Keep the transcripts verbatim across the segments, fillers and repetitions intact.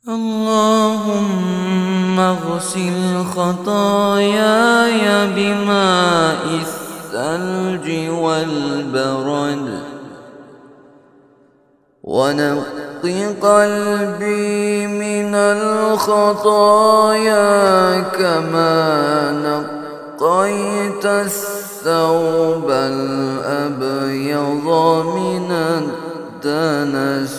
اللهم اغسل خطاياي بماء الثلج والبرد، ونق قلبي من الخطايا كما نقيت الثوب الأبيض من الدنس.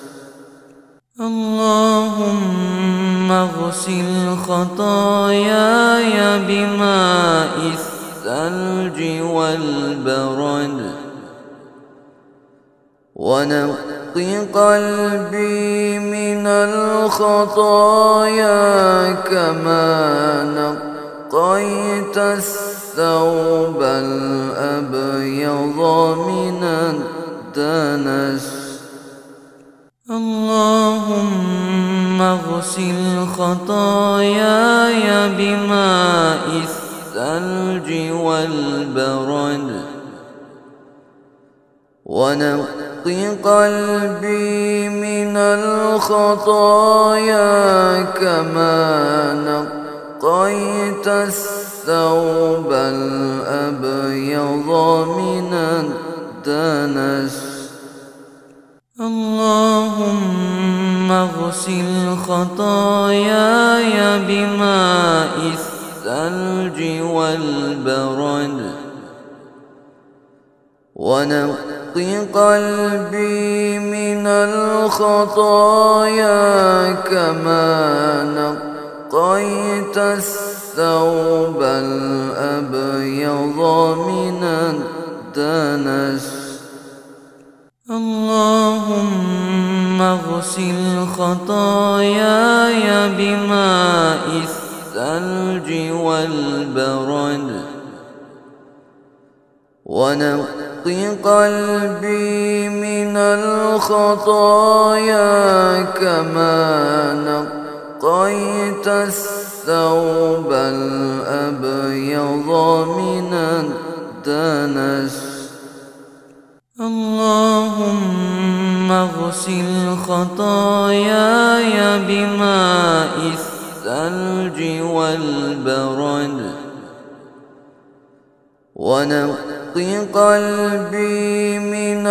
اللهم اغسل خطاياي بماء الثلج والبرد، ونق قلبي من الخطايا كما نقيت الثوب الأبيض من الدنس. اللهم اغسل خطاياي بماء الثلج والبرد، ونق قلبي من الخطايا كما نقيت الثوب الأبيض من الدنس. اللهم اغسل خطاياي بماء الثلج والبرد، ونق قلبي من الخطايا كما نقيت الثوب الأبيض من الدنس. اللهم اغسل خطاياي بماء الثلج والبرد، ونق قلبي من الخطايا كما نقيت الثوب الأبيض من الدنس. اللهم اغسل خطاياي بماء الثلج والبرد، ونق قلبي من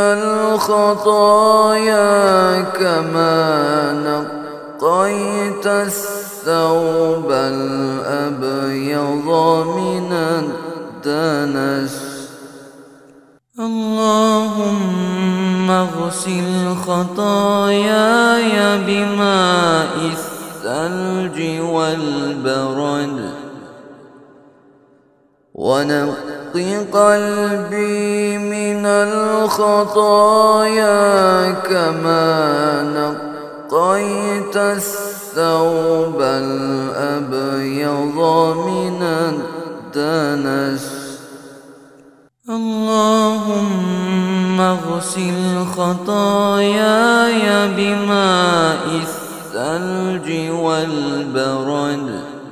الخطايا كما نقيت الثوب الأبيض من الدنس. اللهم اغسل خطاياي بماء الثلج والبرد، ونق قلبي من الخطايا كما نقيت الثوب الأبيض من الدنس. اللهم اغسل خطاياي بماء الثلج والبرد،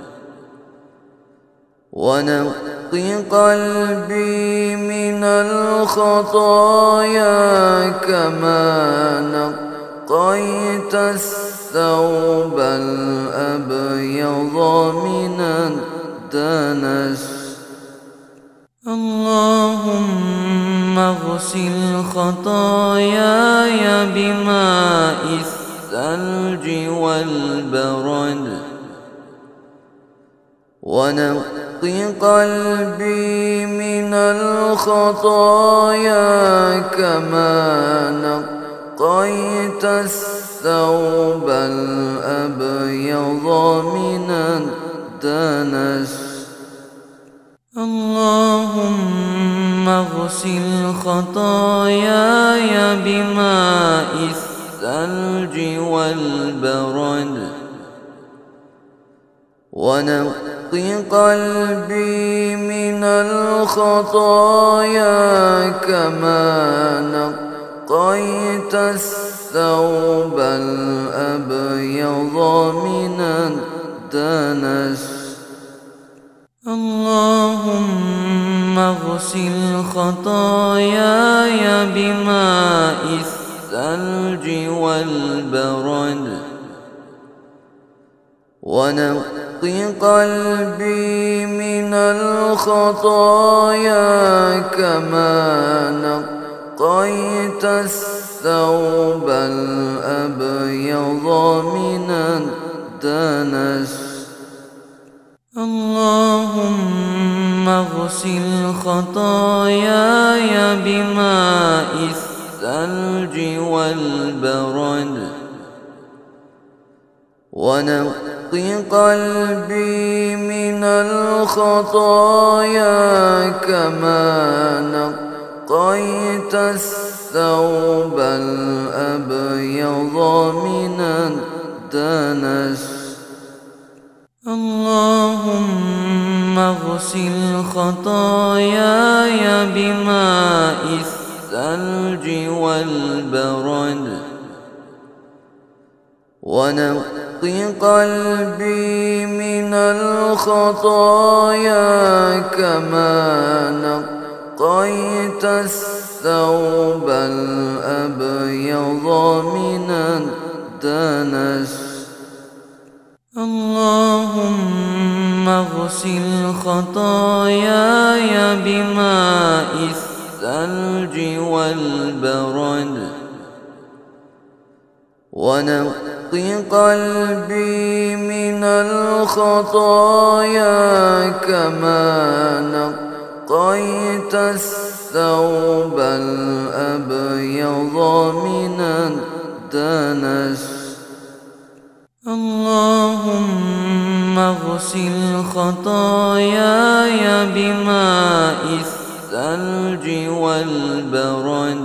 ونق قلبي من الخطايا كما نقيت الثوب الأبيض من الدنس. اللهم اغسل خطاياي بماء الثلج والبرد، ونق قلبي من الخطايا كما نقيت الثوب الأبيض من الدنس. اللهم اغسل خطاياي بماء الثلج والبرد، ونق قلبي من الخطايا كما نقيت الثوب الأبيض من الدنس. اللهم اغسل خطاياي بماء الثلج والبرد، ونق قلبي من الخطايا كما نقيت الثوب الأبيض من الدنس. اللهم اغسل خطاياي بماء الثلج والبرد، ونق قلبي من الخطايا كما نقيت الثوب الأبيض من الدنس. اللهم اغسل خطاياي بماء الثلج والبرد، ونق قلبي من الخطايا كما نقيت الثوب الأبيض من الدنس. اللهم اغسل خطاياي بماء الثلج والبرد، ونق قلبي من الخطايا كما نقيت الثوب الأبيض من الدنس. اللهم اغسل خطاياي بماء الثلج والبرد، ونقي قلبي من الخطايا كما نقيت الثوب الأبيض من الدنس. اللهم اغسل خطاياي بماء الثلج والبرد، ونقي قلبي من الخطايا كما نقيت الثوب الأبيض من الدنس. اللهم اغسل خطاياي بماء الثلج والبرد، ونقي قلبي من الخطايا كما نقيت الثوب الأبيض من الدنس. اللهم اغسل خطاياي بماء الثلج والبرد، ونقي قلبي من الخطايا كما نقيت الثوب الأبيض من الدنس. اللهم اغسل خطاياي بماء الثلج والبرد،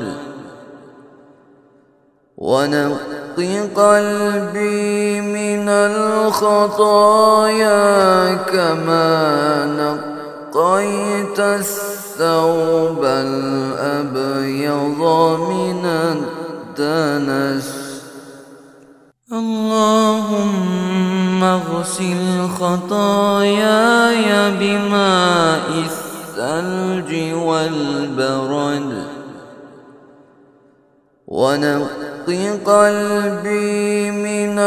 ونقي قلبي من الخطايا كما نقيت الثوب الأبيض من الدنس. اللهم اغسل خطاياي بماء الثلج والبرد، ونقي قلبي من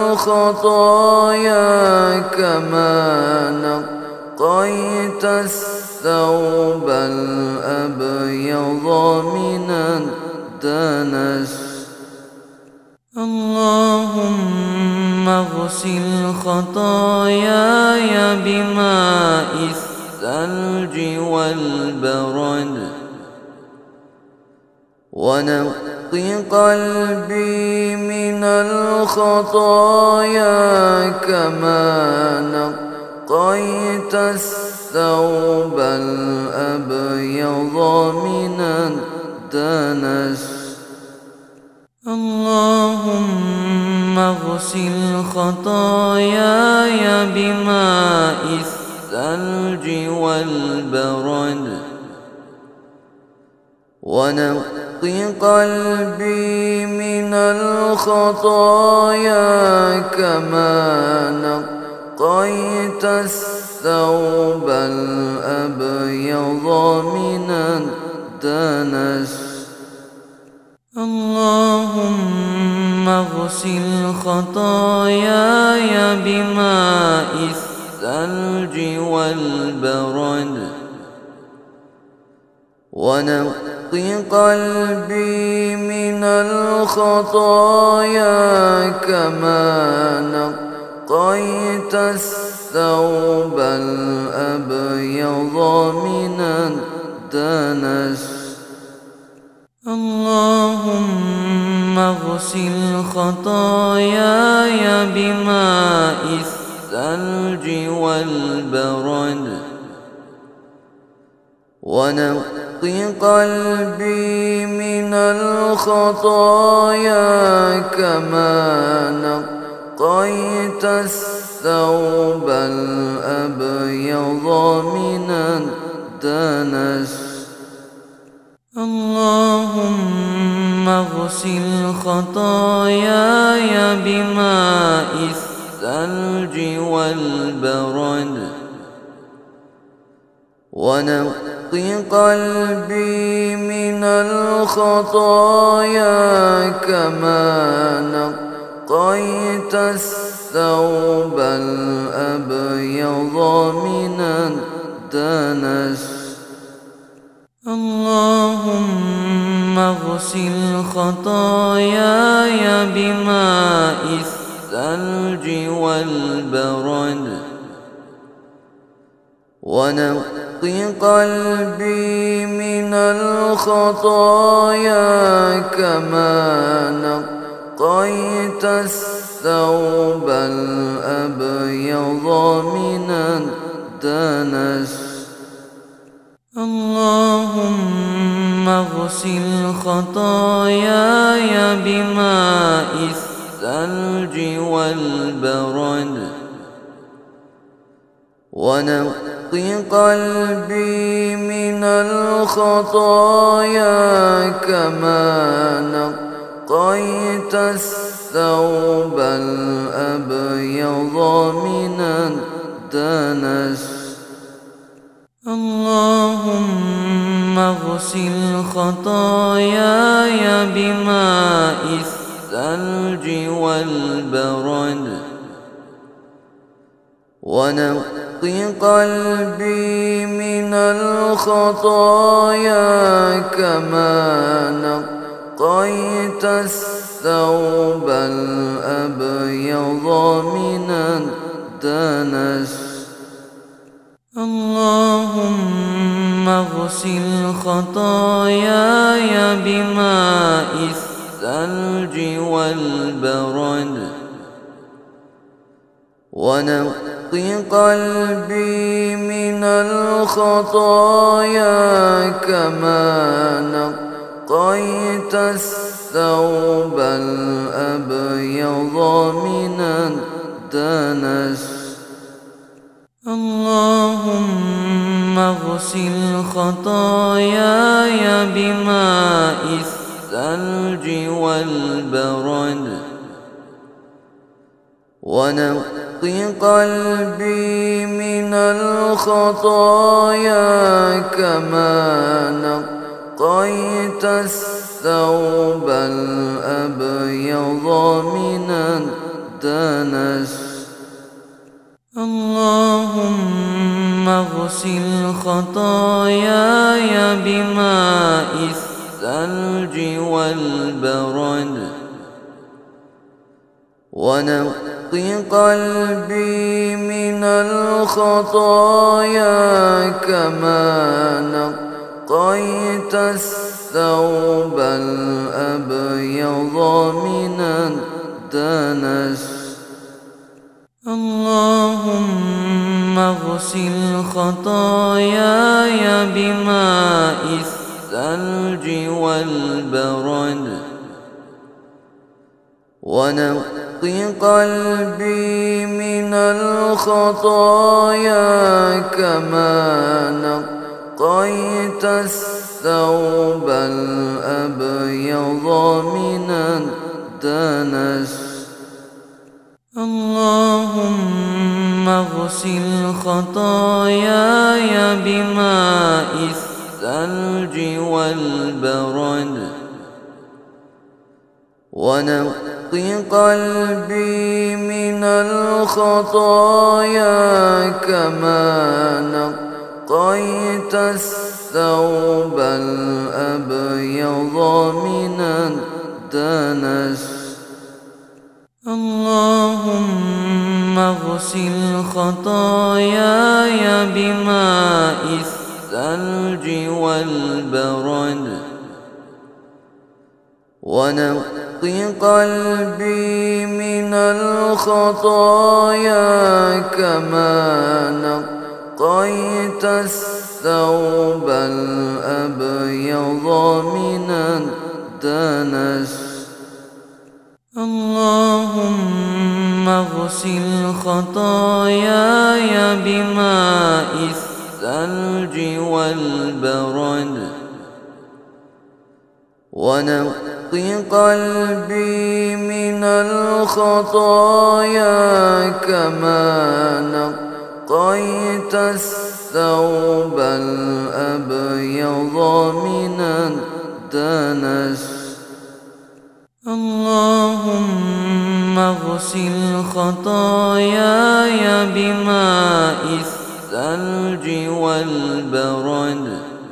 الخطايا كما نقيت الثوب الأبيض من الدنس. اللهم اغسل خطاياي بماء الثلج والبرد، ونقي قلبي من الخطايا كما نقيت الثوب الأبيض من الدنس. اللهم اغسل خطاياي بماء الثلج والبرد، ونقي قلبي من الخطايا كما نقيت الثوب الأبيض من الدنس. اللهم اغسل خطاياي بماء الثلج والبرد، ونقي قلبي من الخطايا كما نقيت الثوب الأبيض من الدنس. اللهم اغسل خطاياي بماء الثلج والبرد، ونقي قلبي من الخطايا كما نقيت الثوب الأبيض من الدنس. اللهم اغسل خطاياي بماء الثلج والبرد، ونقي قلبي من الخطايا كما نقيت الثوب الثوب الأبيض من الدنس. اللهم اغسل خطاياي بماء الثلج والبرد، ونق قلبي من الخطايا كما نقيت الثوب الأبيض من الدنس. اللهم اغسل خطاياي بماء الثلج والبرد، ونق قلبي من الخطايا كما نقيت الثوب الأبيض من الدنس. اللهم اغسل خطاياي بماء الثلج والبرد، ونق قلبي من الخطايا كما نقيت الثوب الأبيض من الدنس. اللهم اغسل خطاياي بماء الثلج والبرد، ونق قلبي من الخطايا كما نقيت الثوب الأبيض من الدنس. اللهم اغسل خطاياي بماء الثلج والبرد، ونق قلبي من الخطايا كما نقيت الثوب الأبيض من الدنس. اللهم اغسل خطاياي بماء الثلج والبرد، ونق قلبي من الخطايا كما نقيت الثوب الأبيض من الدنس. اللهم اغسل خطاياي بماء الثلج والبرد، ونق قلبي من الخطايا كما نقيت الثوب الأبيض من الدنس. اللهم اغسل خطاياي بماء الثلج والبرد، ونق قلبي من الخطايا كما نقيت الثوب الأبيض من الدنس. اللهم اغسل خطاياي بماء الثلج والبرد، ونق قلبي من الخطايا كما نقيت الثوب الأبيض من الدنس. اللهم اغسل خطاياي بماء الثلج والبرد، ونق قلبي من الخطايا كما نقيت الثوب الأبيض من الدنس. اللهم اغسل خطاياي بماء الثلج والبرد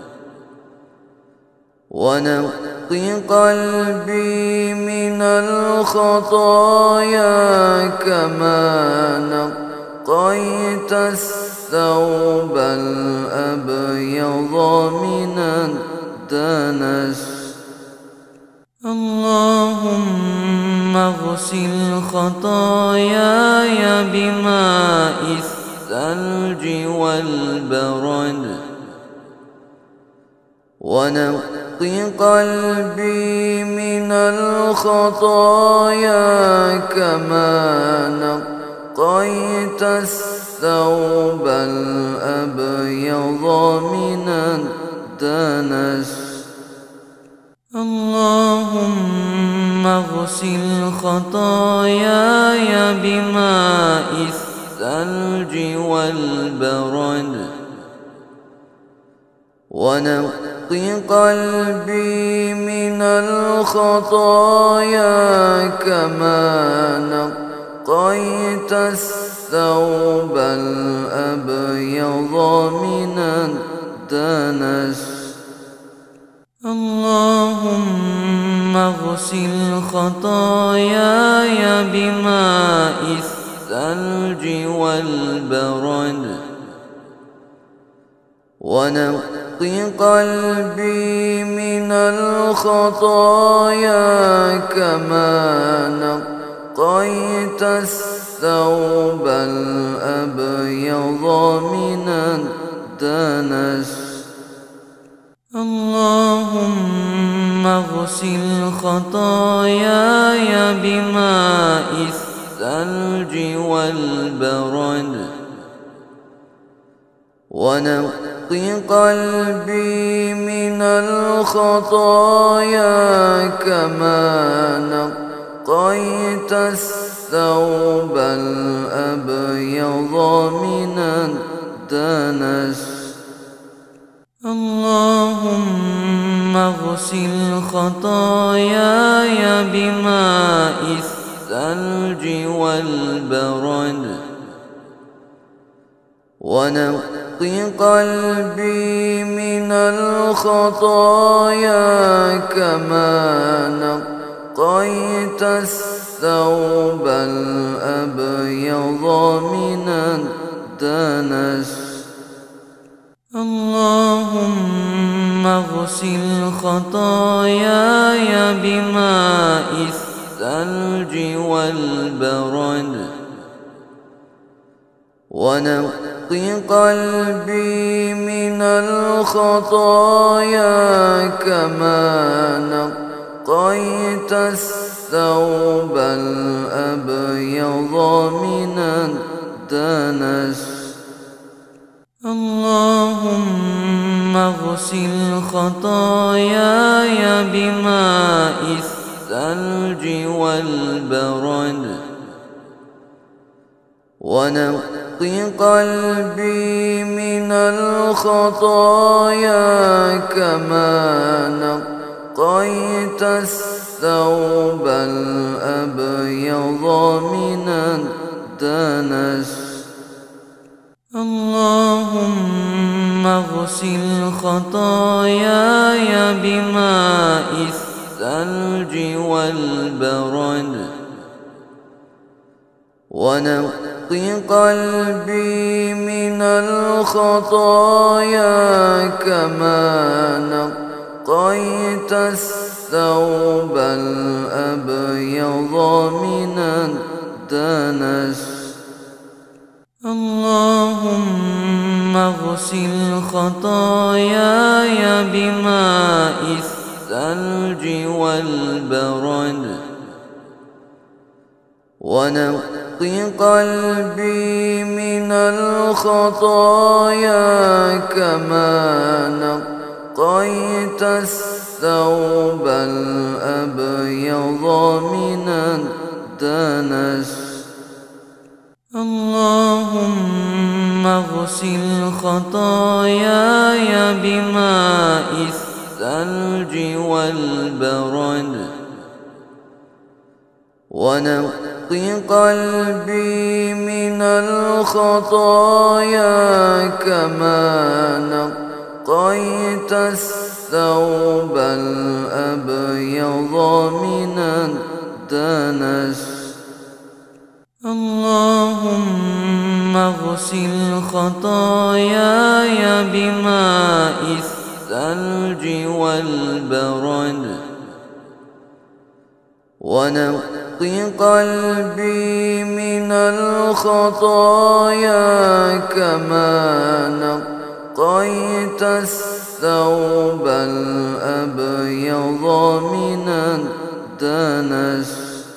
ونق قلبي من الخطايا كما نقيت الثوب الأبيض من الدنس اللهم اغسل خطاياي بماء الثلج والبرد ونق قلبي من الخطايا كما نقيت الثوب الأبيض من الدنس اللهم اغسل خطاياي بماء الثلج والبرد ونق قلبي من الخطايا كما نقيت الثوب الأبيض من الدنس اللهم اغسل خطاياي بماء الثلج والبرد ونق قلبي من الخطايا كما نقيت الثوب الأبيض من الدنس اللهم اغسل خطاياي بماء الثلج والبرد ونق قلبي من الخطايا كما نقيت الثوب الأبيض من الدنس اللهم اغسل خطاياي بماء الثلج والبرد ونق قلبي من الخطايا كما نقيت الثوب الأبيض من الدنس اللهم اغسل خطاياي بماء الثلج والبرد ونق قلبي من الخطايا كما نقيت الثوب الأبيض من الدنس اللهم اغسل خطاياي بماء الثلج والبرد ونق قلبي من الخطايا كما نقيت الثوب الأبيض من الدنس اللهم اغسل خطاياي بماء الثلج والبرد ونق قلبي من الخطايا كما نقيت الثوب الأبيض من الدنس اللهم اغسل خطاياي بماء الثلج والبرد ونق قلبي من الخطايا كما نقيت الثوب الأبيض من الدنس اللهم اغسل خطاياي بماء الثلج والبرد ونق قلبي من الخطايا كما نقيت الثوب الأبيض من الدنس اللهم اغسل خطاياي بماء الثلج والبرد ونق قلبي من الخطايا كما نقيت الثوب الأبيض من الدنس اللهم اغسل خطاياي بماء الثلج والبرد ونقي قلبي من الخطايا كما نقيت الثوب الأبيض من الدنس. اللهم اغسل خطاياي بماء الثلج والبرد، ونقي قلبي من الخطايا كما نقيت الثوب الأبيض من الدنس.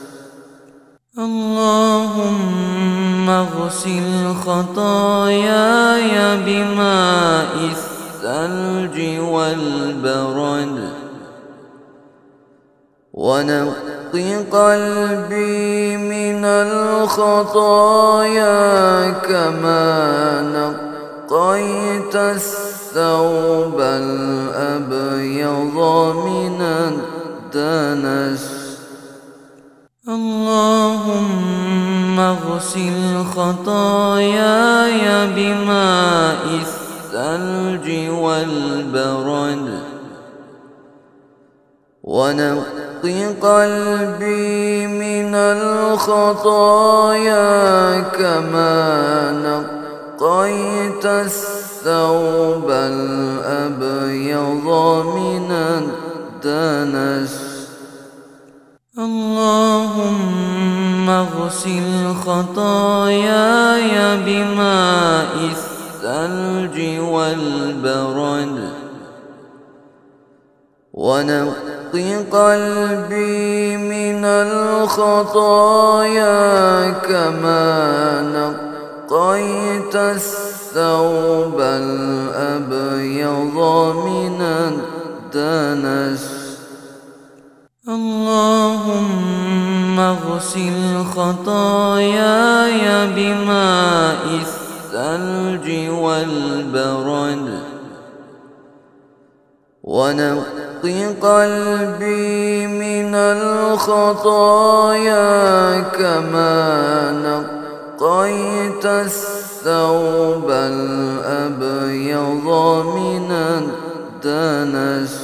اللهم اغسل خطاياي بماء الثلج والبرد، ونقي قلبي من الخطايا كما نقيت الثوب الأبيض من الدنس. اللهم اغسل خطاياي بماء الثلج والبرد، ونقي قلبي من الخطايا كما نقيت الثوب الأبيض من الدنس. اللهم اغسل خطاياي بماء الثلج والبرد، ونقي قلبي من الخطايا كما نقيت الثوب الأبيض من الدنس. اللهم اغسل خطاياي بماء الثلج والبرد، ونقي قلبي من الخطايا كما نقيت الثوب الأبيض من الدنس.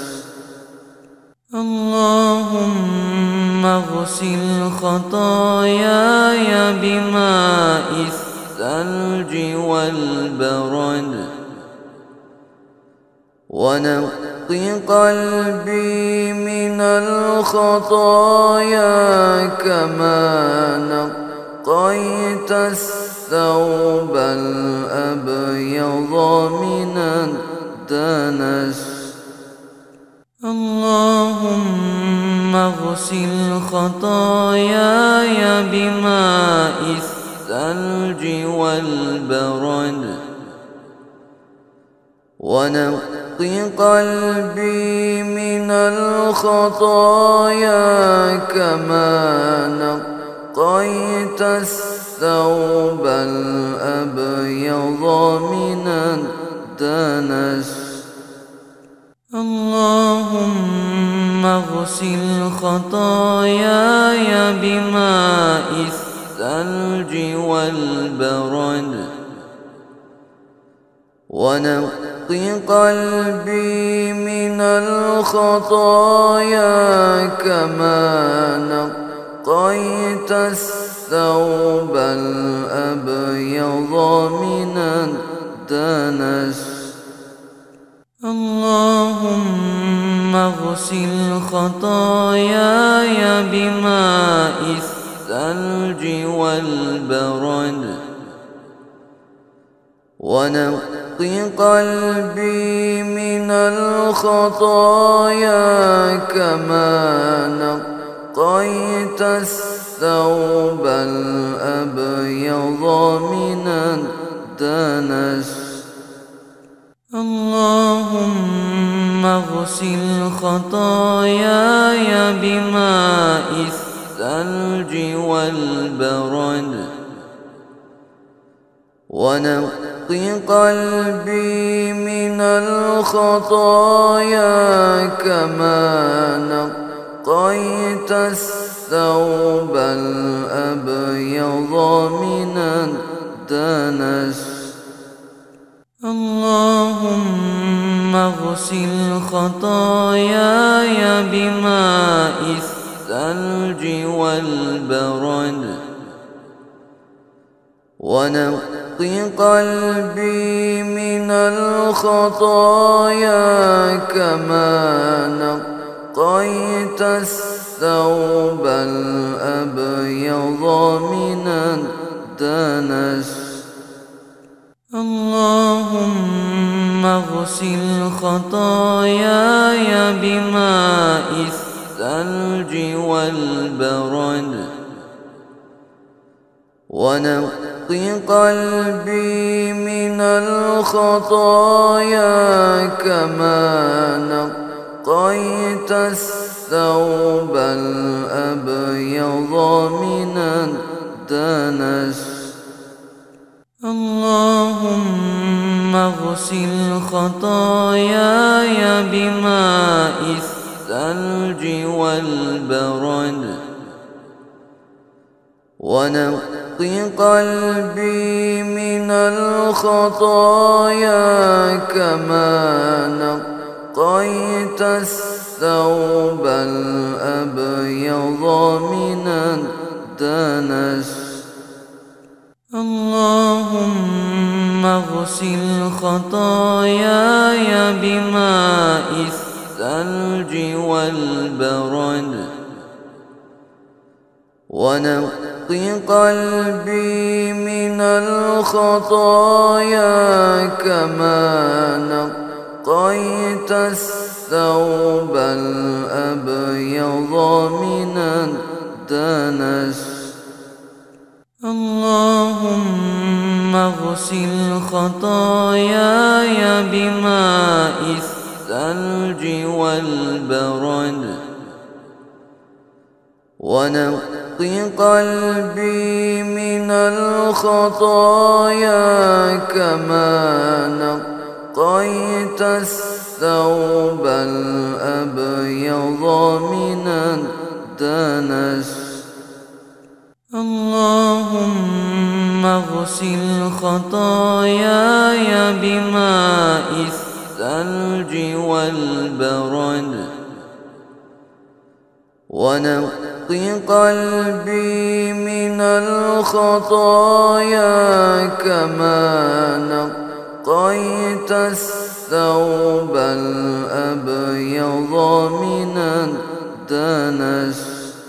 اللهم اغسل خطاياي بماء الثلج والبرد، ونقي قلبي من الخطايا كما نقيت الثوب الأبيض من الدنس. اللهم اغسل خطاياي بماء الثلج والبرد، ونقي قلبي من الخطايا كما نقيت الثوب الأبيض من الدنس. اللهم اغسل خطاياي بماء الثلج والبرد، ونقي قلبي من الخطايا كما نقيت الثوب الأبيض من الدنس. اللهم اغسل خطاياي بماء الثلج والبرد، ونقي قلبي من الخطايا كما نقيت الثوب الأبيض من الدنس. اللهم اغسل خطاياي بماء الثلج والبرد، ونقي قلبي من الخطايا كما نقيت الثوب الثوب الأبيض من الدنس. اللهم اغسل خطاياي بماء الثلج والبرد، ونق قلبي من الخطايا كما نقيت الثوب الأبيض من الدنس. اللهم اغسل خطاياي بماء الثلج والبرد، ونق قلبي من الخطايا كما نقيت الثوب الأبيض من الدنس. اللهم اغسل خطاياي بماء الثلج والبرد، ونق قلبي من الخطايا كما نقيت الثوب الأبيض من الدنس. اللهم اغسل خطاياي بماء الثلج والبرد، ونق قلبي من الخطايا كما نقيت الثوب الأبيض من الدنس. اللهم اغسل خطاياي بماء الثلج والبرد، ونق قلبي من الخطايا كما نقيت الثوب الأبيض من الدنس. اللهم اغسل خطاياي بماء الثلج والبرد، ونق قلبي من الخطايا كما نقيت الثوب الأبيض من الدنس.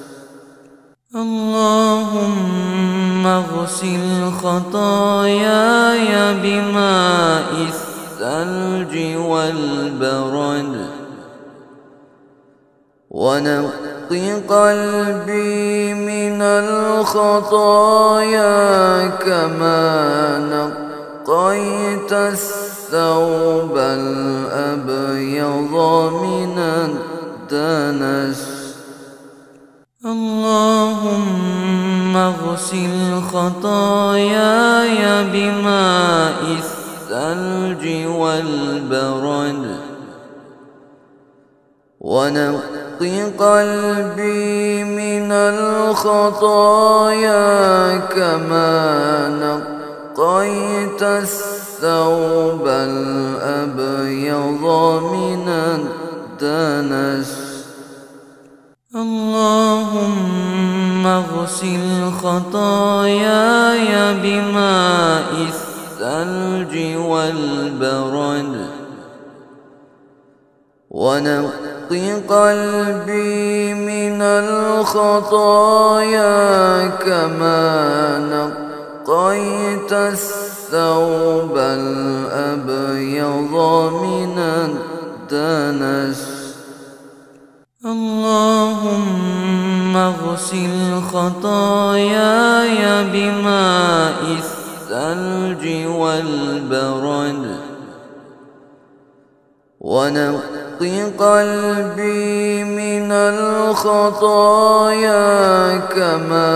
اللهم اغسل خطاياي بماء الثلج والبرد، ونق قلبي من الخطايا كما نقيت الثوب الأبيض من الدنس. اللهم اغسل خطاياي بماء الثلج والبرد، ونق قلبي من الخطايا كما نقيت الثوب الأبيض من الدنس. الدنس. اللهم اغسل خطاياي بماء الثلج والبرد، ونق قلبي من الخطايا كما نقيت الثوب الأبيض من الدنس. اللهم اغسل خطاياي بماء الثلج والبرد، ونق قلبي من الخطايا كما نقيت الثوب الأبيض من الدنس. اللهم اغسل خطاياي بماء الثلج والبرد، ونق قلبي من الخطايا كما نقيت الثوب الأبيض من الدنس. الدنس. اللهم اغسل خطاياي بماء الثلج والبرد، ونق قلبي من الخطايا كما نقيت الثوب الأبيض من الدنس. اللهم اغسل خطاياي بماء الثلج والبرد، ونق قلبي من الخطايا كما نقيت الثوب الأبيض من الدنس. اللهم اغسل خطاياي بماء الثلج والبرد، ونق قلبي من الخطايا كما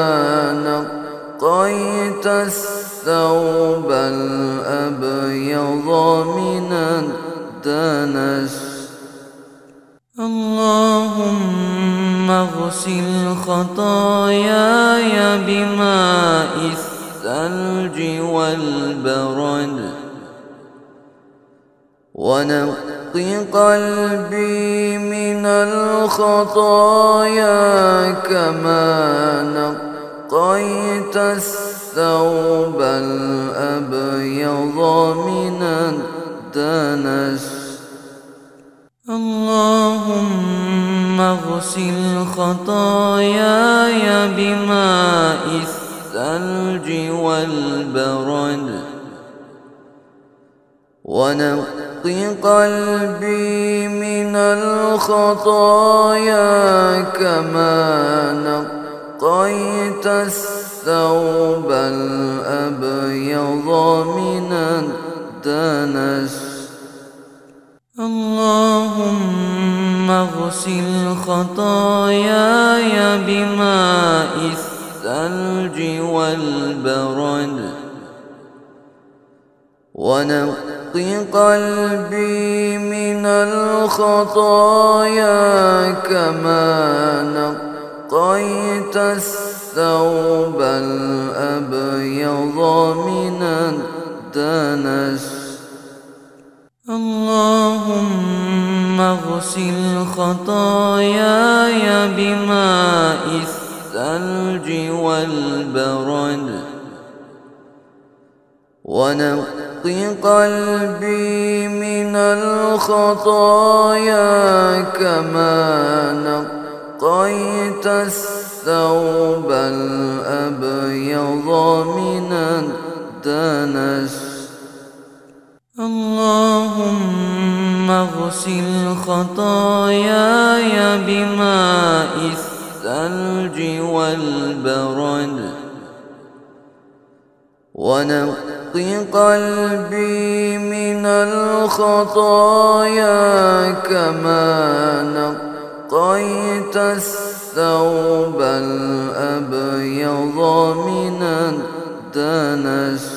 نقيت الثوب الأبيض من الدنس. اللهم اغسل خطاياي بماء الثلج والبرد ونقِ قلبي من الخطايا كما نقيت الثوب الأبيض من الدنس. اللهم اغسل خطاياي بماء الثلج والبرد ونقِ قلبي من الخطايا كما نقيت الثوب الأبيض من الدنس. اللهم اغسل خطاياي بماء الثلج والبرد ونقِ قلبي من الخطايا كما نقيت الثوب الأبيض من الدنس. اللهم اغسل خطاياي بماء الثلج والبرد ونقِ قلبي من الخطايا كما نقيت الثوب الأبيض من الدنس. اللهم اغسل خطاياي بماء الثلج والبرد ونقِ قلبي من الخطايا كما نقيت الثوب الأبيض من الدنس.